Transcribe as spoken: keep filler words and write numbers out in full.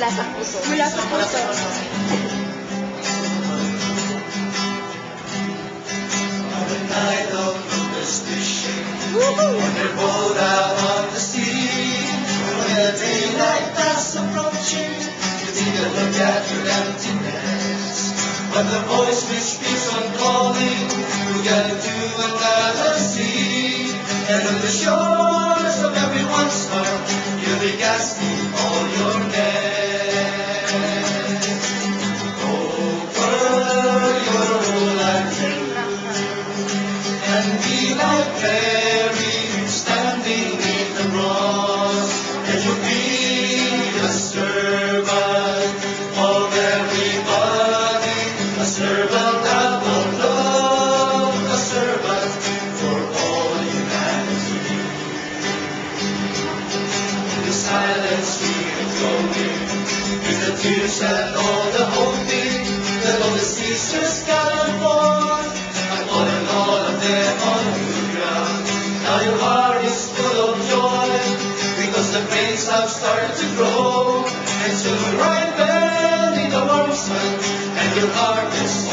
sa puso. Mula sa puso. Night of superstition, when they're bold out on the sea, when the daylight fast approaching, you take a look at your emptiness. But the voice which keeps on calling, you gotta do another sea. And on the shores of everyone's heart, you'll be casting all your nets. Over your whole life and be like Mary, standing in the cross, and you'll be a servant of everybody, a servant of the Lord, a servant for all humanity. In the silence we are flowing, with the tears and all the hoping, that all the sisters gather forth, and all and all of them on the ground. Now your heart is full of joy, because the grains have started to grow, and soon will ripen in the warm sun, and your heart is